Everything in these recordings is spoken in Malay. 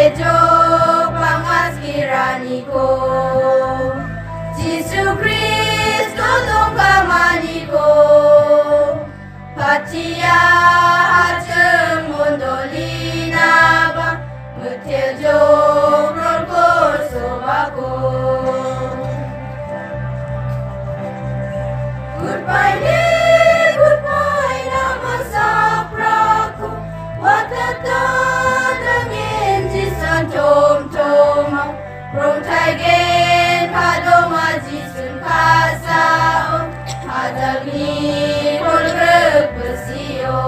Mutejo pangas kiraniko Jisu Kristo dong kamaniko Patia hajeng mondolina ba Mutejo rolkor sobako Goodbye nama sapraku Watatan angin jisan tom-toma Rong taigen kadoma jisun kasao Hadal ni rolgrek bersio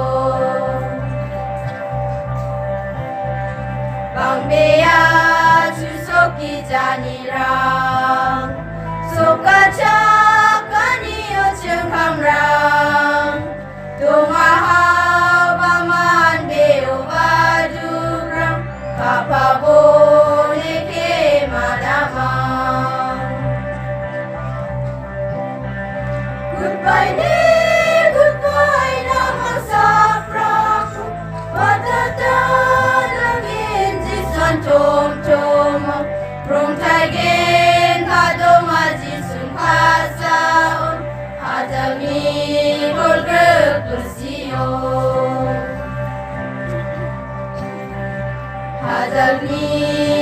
Bang bea susoki janirang Sokaca kanio cengkamrang Tungahau baman beo badugrang Kapabone ke malamang Goodbye nama sapraku Watatan angin jisan tom-toma Rong taigen kadoma jisun kasaon Adami rolgrek bersio Adami